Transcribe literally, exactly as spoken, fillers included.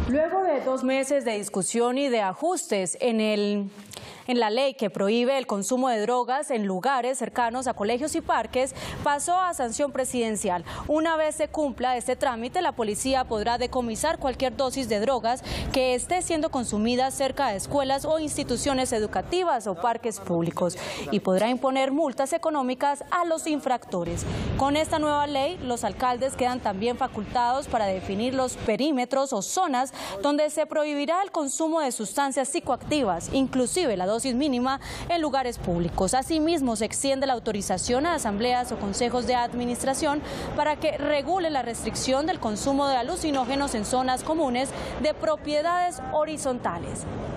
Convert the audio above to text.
Luego de dos meses de discusión y de ajustes en el en la ley que prohíbe el consumo de drogas en lugares cercanos a colegios y parques, pasó a sanción presidencial. Una vez se cumpla este trámite, la policía podrá decomisar cualquier dosis de drogas que esté siendo consumida cerca de escuelas o instituciones educativas o parques públicos y podrá imponer multas económicas a los infractores. Con esta nueva ley, los alcaldes quedan también facultados para definir los perímetros o zonas donde se prohibirá el consumo de sustancias psicoactivas, inclusive la dosis mínima en lugares públicos. Asimismo, se extiende la autorización a asambleas o consejos de administración para que regule la restricción del consumo de alucinógenos en zonas comunes de propiedades horizontales.